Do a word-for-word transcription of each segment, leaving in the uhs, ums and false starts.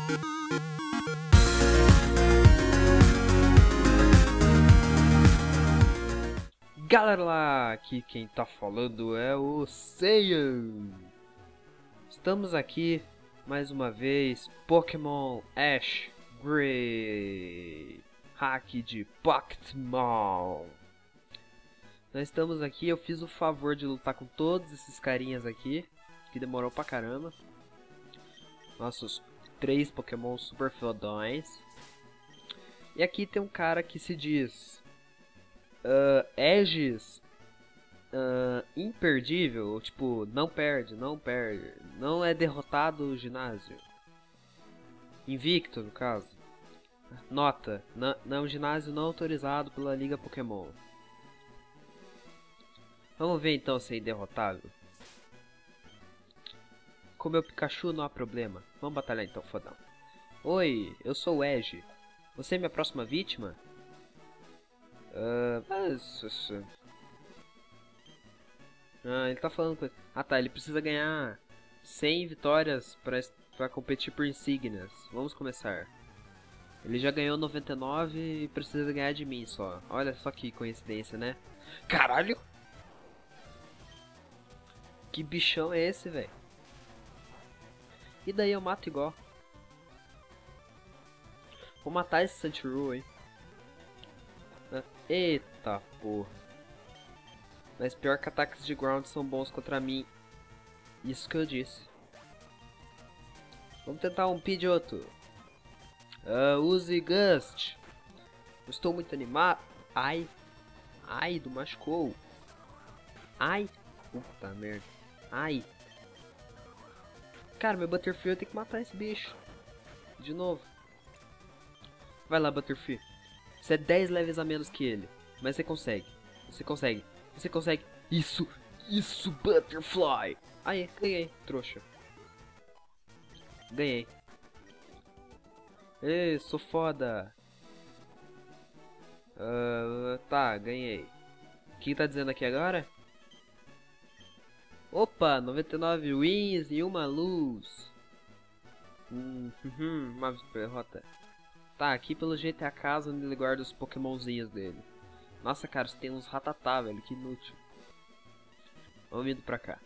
Galera lá, aqui quem tá falando é o Seiyan. Estamos aqui mais uma vez, Pokémon Ash Gray, hack de Pokémon. Nós estamos aqui, eu fiz o favor de lutar com todos esses carinhas aqui, que demorou pra caramba. Nossos três Pokémon super fodões. E aqui tem um cara que se diz Uh, Aegis uh, imperdível, tipo, não perde, não perde, não é derrotado o ginásio. Invicto, no caso. Nota, não, não, ginásio não autorizado pela Liga Pokémon. Vamos ver então se é derrotável. Com meu Pikachu não há problema. Vamos batalhar então, fodão. Oi, eu sou o Egi. Você é minha próxima vítima? Uh, mas... Ah, ele tá falando com... Ah tá, ele precisa ganhar cem vitórias pra, pra competir por insígnias. Vamos começar. Ele já ganhou noventa e nove e precisa ganhar de mim só. Olha só que coincidência, né? Caralho! Que bichão é esse, velho? E daí eu mato igual. Vou matar esse Sandshrew, hein? Eita porra. Mas pior que ataques de ground são bons contra mim. Isso que eu disse. Vamos tentar um Pidgeotto. Uh, use Gust. Eu estou muito animado. Ai. Ai, do machucou. Ai. Puta merda. Ai. Cara, meu Butterfree tem que matar esse bicho. De novo. Vai lá, Butterfree. Você é dez levels a menos que ele. Mas você consegue. Você consegue. Você consegue. Isso. Isso, Butterfly. Aí, ganhei. Trouxa. Ganhei. Ei, sou foda. Uh, tá, ganhei. O que tá dizendo aqui agora? Opa, noventa e nove wins e uma luz. Hum, uma derrota. Tá, aqui pelo jeito é a casa onde ele guarda os pokémonzinhos dele. Nossa, cara, você tem uns ratatá, velho, que inútil. Vamos indo pra cá.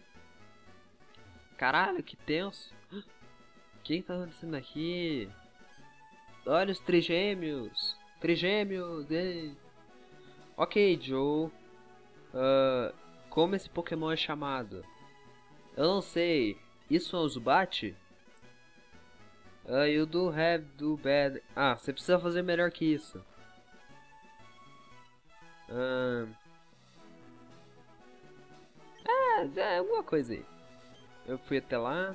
Caralho, que tenso. O que tá acontecendo aqui? Olha os trigêmeos. Trigêmeos, ei. Ok, Joe. Uh, como esse pokémon é chamado? Eu não sei. Isso é um Zubat? Uh, you do have do bad. Ah, você precisa fazer melhor que isso. Uh... É, é alguma coisa aí. Eu fui até lá.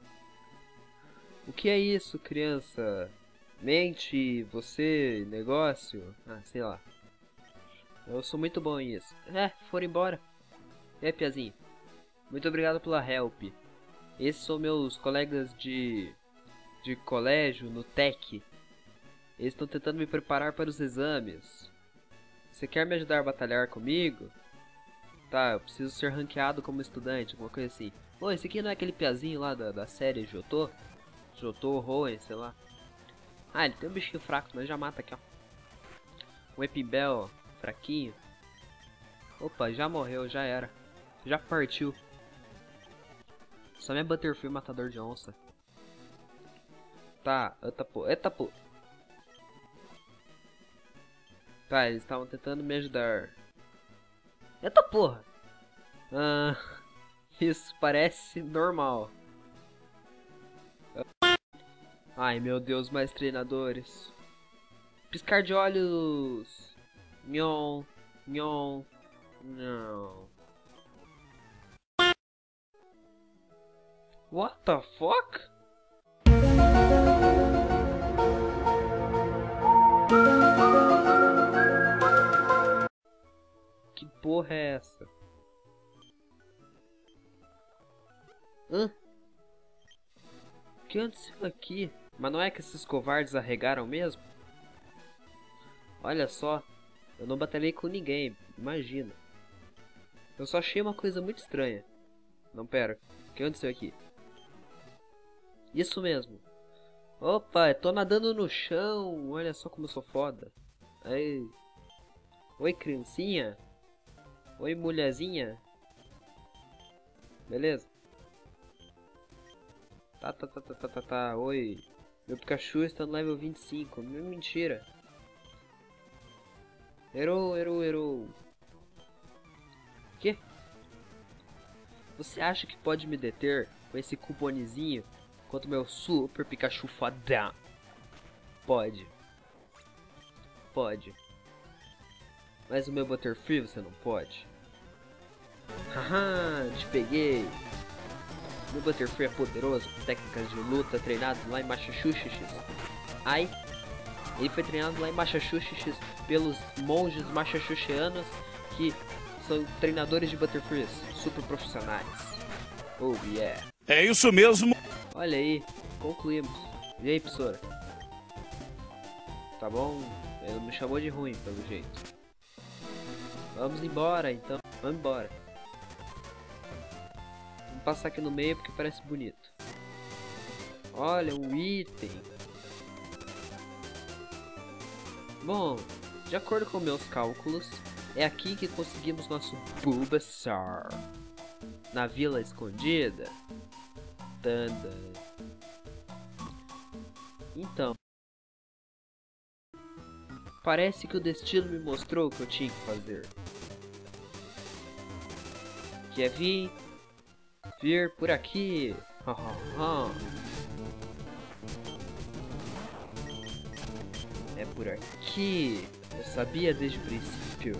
O que é isso, criança? Mente, você, negócio? Ah, sei lá. Eu sou muito bom nisso. É, foram embora. É, piazinho. Muito obrigado pela help. Esses são meus colegas de... de colégio no Tech. Eles estão tentando me preparar para os exames. Você quer me ajudar a batalhar comigo? Tá, eu preciso ser ranqueado como estudante, alguma coisa assim. Ô, esse aqui não é aquele piazinho lá da, da série Jotô? Jotô, Hoenn, sei lá. Ah, ele tem um bichinho fraco, mas já mata aqui, ó. Um Epibel, fraquinho. Opa, já morreu, já era. Já partiu. Só minha Butterfree matador de onça. Tá, eita pô, eita pô. Tá, eles estavam tentando me ajudar. Eita porra! Ah, isso parece normal. Ai meu Deus, mais treinadores. Piscar de olhos. Nhon, nhon, não. What the fuck? Que porra é essa? Hã? O que aconteceu aqui? Mas não é que esses covardes arregaram mesmo? Olha só, eu não batalhei com ninguém, imagina. Eu só achei uma coisa muito estranha. Não, pera, o que aconteceu aqui? Isso mesmo. Opa, eu tô nadando no chão. Olha só como eu sou foda. Aí. Oi, criancinha. Oi, mulherzinha. Beleza? Tá, tá, tá, tá, tá, tá, tá. Oi. Meu Pikachu está no level vinte e cinco. Mentira. Errou, errou, errou. Que? Você acha que pode me deter com esse cuponezinho contra o meu Super Pikachu fodão? Pode. Pode. Mas o meu Butterfree você não pode. Haha, te peguei. Meu Butterfree é poderoso, com técnicas de luta treinado lá em Massachusetts. Ai, ele foi treinado lá em Massachusetts pelos monges massachusettsianos que são treinadores de Butterfrees super profissionais. Oh yeah. É isso mesmo. Olha aí, concluímos. E aí, professora? Tá bom? Ele me chamou de ruim, pelo jeito. Vamos embora, então. Vamos embora. Vamos passar aqui no meio porque parece bonito. Olha, um item. Bom, de acordo com meus cálculos, é aqui que conseguimos nosso Bulbasaur. Na Vila Escondida. Tanda. Então, parece que o destino me mostrou o que eu tinha que fazer. Que é vir, vir por aqui. É por aqui. Eu sabia desde o princípio.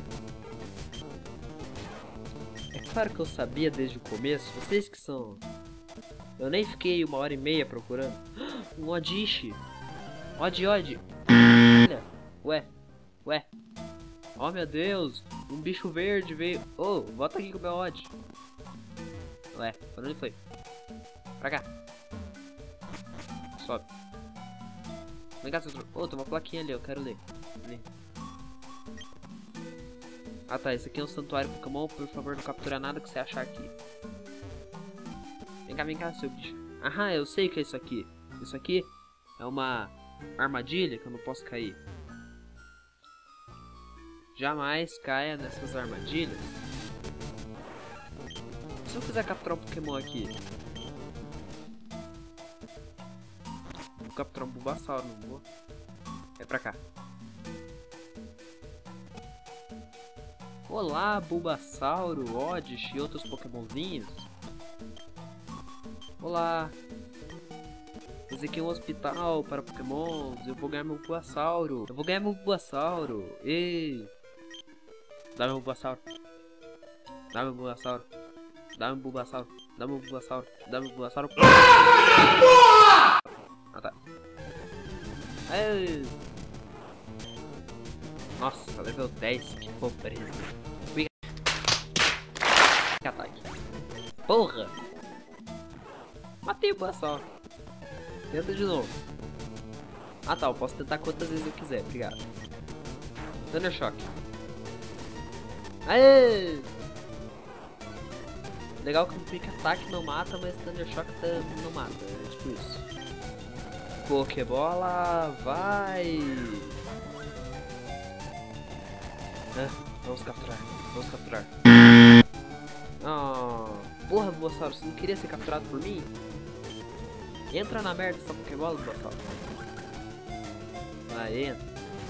É claro que eu sabia desde o começo. Vocês que são... Eu nem fiquei uma hora e meia procurando. Um Oddish. Odd, Odd. Olha. Ué. Ué. Oh meu Deus. Um bicho verde veio. Oh, volta aqui com o meu Odd. Ué, pra onde foi? Pra cá. Sobe. Vem cá, seu... Oh, tem uma plaquinha ali, eu quero ler. Ali. Ah tá, esse aqui é um santuário Pokémon. Por favor, não captura nada que você achar aqui. Vem cá, vem cá, seu bicho. Aham, eu sei o que é isso aqui. Isso aqui é uma armadilha que eu não posso cair. Jamais caia nessas armadilhas. Se eu quiser capturar um Pokémon aqui, vou capturar um Bulbasaur, não vou? É pra cá. Olá, Bulbasauro, Oddish e outros Pokémonzinhos. Olá. Esse aqui é um hospital para Pokémons. Eu vou ganhar meu Bulbasauro. Eu vou ganhar meu Bulbasauro. Ei. Dá meu Bulbasauro. Dá meu Bulbasauro. Dá meu Bulbasauro. Dá meu Bulbasauro. Dá meu Bulbasauro. Ah, tá. Ei. Nossa, level dez. Que pobreza. Que ataque. Porra. Matei o Bulbasaur. Tenta de novo. Ah tá, eu posso tentar quantas vezes eu quiser. Obrigado. Thunder Shock. Aê! Legal que o Quick Attack não mata, mas Thunder Shock não mata. É tipo isso. Pokébola, vai! Ah, vamos capturar. Vamos capturar. Oh, porra, Bulbasaur, você não queria ser capturado por mim? Entra na merda essa Pokébola, Bulbasaur. Vai, entra.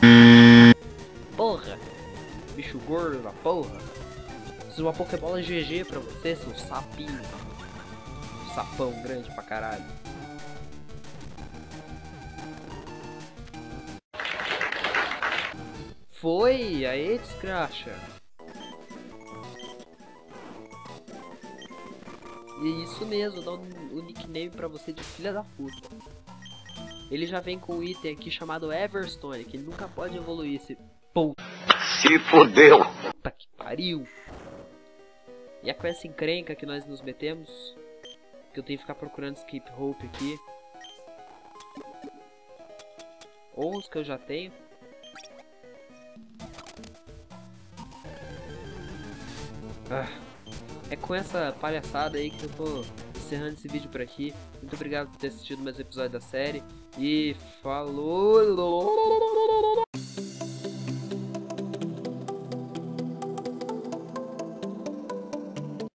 Porra! Bicho gordo da porra. Preciso uma Pokébola G G pra você, seu sapinho. Um sapão grande pra caralho. Foi! Aê, desgraxa! E isso mesmo, dá o nickname pra você de filha da puta. Ele já vem com um item aqui chamado Everstone, que ele nunca pode evoluir esse puta. Se fodeu! Puta que pariu! E é com essa encrenca que nós nos metemos, que eu tenho que ficar procurando Escape Rope aqui. Ou os que eu já tenho. Ah, é com essa palhaçada aí que eu vou encerrando esse vídeo por aqui. Muito obrigado por ter assistido mais episódio da série. E falou!